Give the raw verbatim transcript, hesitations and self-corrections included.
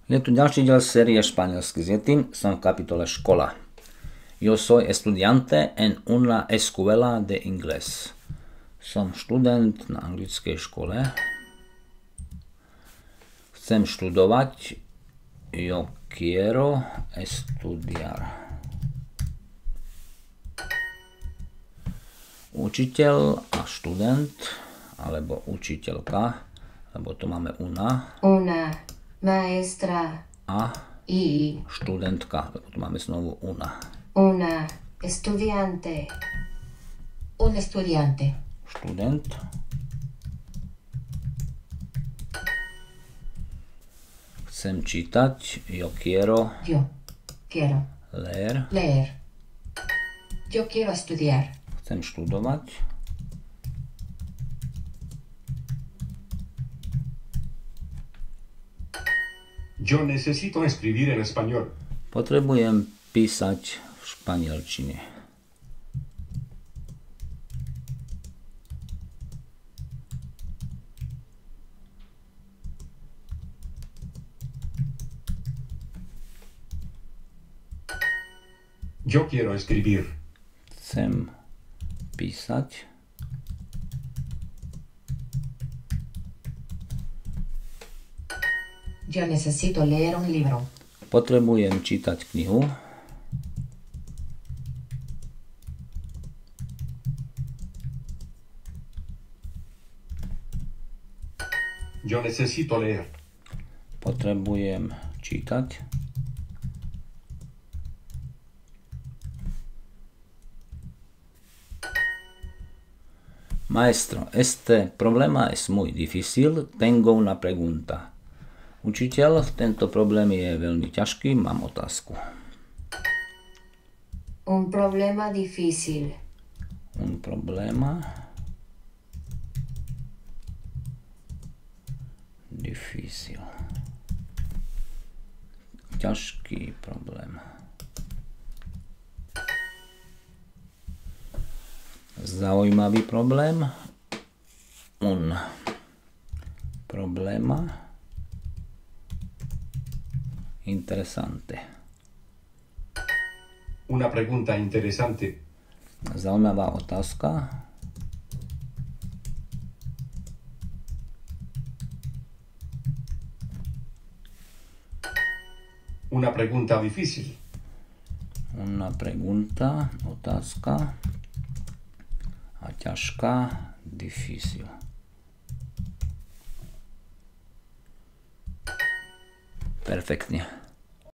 Je tu ďalší diel série Španielsky s Yetim, som v kapitole Škola. Yo soy estudiante en una escuela de inglés. Som študent na anglickej škole. Chcem študovať. Yo quiero estudiar. Učiteľ a študent, alebo učiteľka, lebo tu máme una. Una maestra. A Y študentka, lebo tu máme znovu una. una estudiante. Un estudiante. Študent. Chcem čítať. Yo quiero Yo quiero leer. leer. Yo quiero estudiar. Chcem študovať. Yo necesito escribir en español. Potrebujem písať v španielčine. Yo quiero escribir. Chcem písať. Yo necesito leer un libro. Potrebujem čítať knihu. Yo necesito leer. Potrebujem čítať. Maestro, este problema es muy difícil, tengo una pregunta. Učiteľ, tento problém je veľmi ťažký, mám otázku. Un problema difícil. Un problema difícil. Ťažký problém. Zaujímavý problém. Un problema interesante. Una pregunta interesante. Zaujímavá otázka. Una pregunta difícil. Una pregunta, otázka. A ťažká, difícil. Perfektne.